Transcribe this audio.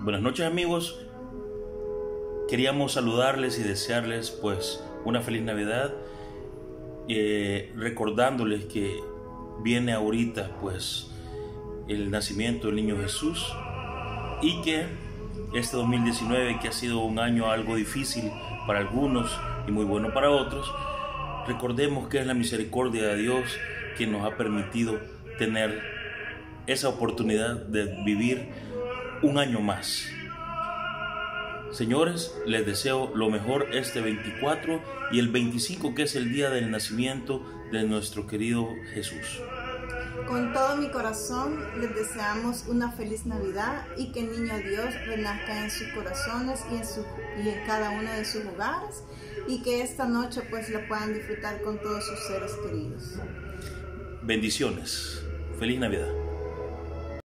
Buenas noches, amigos. Queríamos saludarles y desearles pues una feliz Navidad, recordándoles que viene ahorita pues el nacimiento del niño Jesús, y que este 2019, que ha sido un año algo difícil para algunos y muy bueno para otros, recordemos que es la misericordia de Dios quien nos ha permitido tener esa oportunidad de vivir un año más. Señores, les deseo lo mejor este 24 y el 25, que es el día del nacimiento de nuestro querido Jesús. Con todo mi corazón les deseamos una feliz Navidad y que el niño Dios renazca en sus corazones y en cada uno de sus hogares, y que esta noche pues lo puedan disfrutar con todos sus seres queridos. Bendiciones. Feliz Navidad.